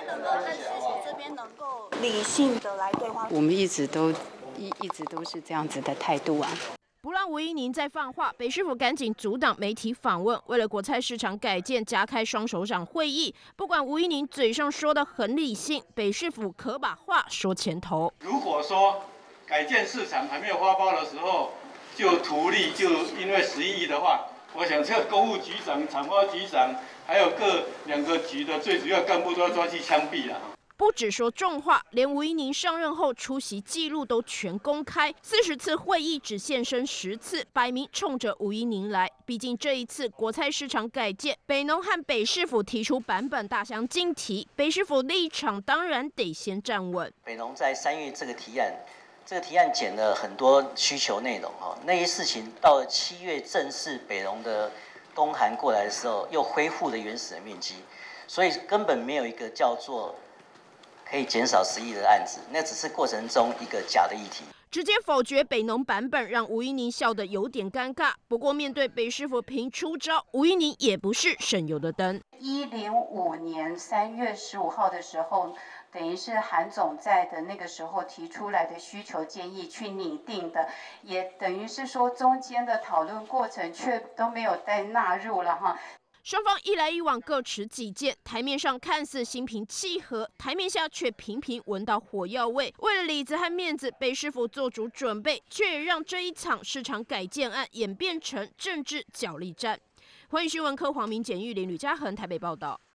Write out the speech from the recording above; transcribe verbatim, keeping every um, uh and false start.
能够跟市府这边能够理性的来对话？ 我们一直都一一直都是这样子的态度啊。 不让吴怡宁再放话，北市府赶紧阻挡媒体访问。为了果菜市场改建，加开双首长会议。不管吴怡宁嘴上说的很理性，北市府可把话说前头。 如果说改建市场还没有发包的时候就图利，就因为十一亿的话，我想这个公务局长、厂发局长，还有各两个局的最主要干部都要抓去枪毙了。 不只说重话，连吴怡宁上任后出席记录都全公开，四十次会议只现身十次，摆明冲着吴怡宁来。毕竟这一次果菜市场改建，北农和北市府提出版本大相径庭，北市府立场当然得先站稳。 北农在三月这个提案，这个提案减了很多需求内容哈，那些事情到了七月正式北农的公函过来的时候，又恢复了原始的面积，所以根本没有一个叫做可以减少十亿的案子，那只是过程中一个假的议题。 直接否决北农版本，让吴怡宁笑得有点尴尬。不过面对北市府频出招，吴怡宁也不是省油的灯。 一零五年三月十五号的时候，等于是韩总在的那个时候提出来的需求建议去拟定的，也等于是说中间的讨论过程却都没有再纳入了哈。 双方一来一往各持己见，台面上看似心平气和，台面下却频频闻到火药味。为了里子和面子，北市府做足准备，却也让这一场市场改建案演变成政治角力战。欢迎新闻科黄明、简玉玲、吕嘉恒台北报道。